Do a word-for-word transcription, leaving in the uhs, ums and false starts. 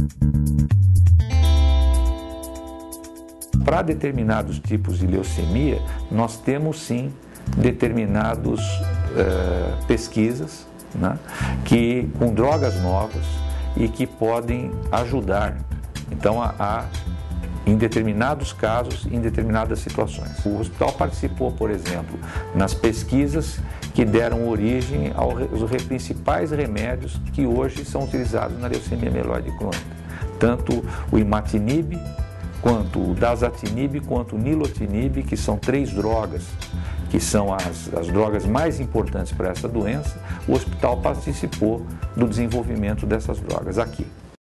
Para determinados tipos de leucemia, nós temos sim determinadas uh, pesquisas, né, que, com drogas novas e que podem ajudar, então, a, a, em determinados casos, em determinadas situações. O hospital participou, por exemplo, nas pesquisas que deram origem aos principais remédios que hoje são utilizados na leucemia mieloide crônica, tanto o imatinib, quanto o dasatinib, quanto o nilotinib, que são três drogas, que são as, as drogas mais importantes para essa doença. O hospital participou do desenvolvimento dessas drogas aqui.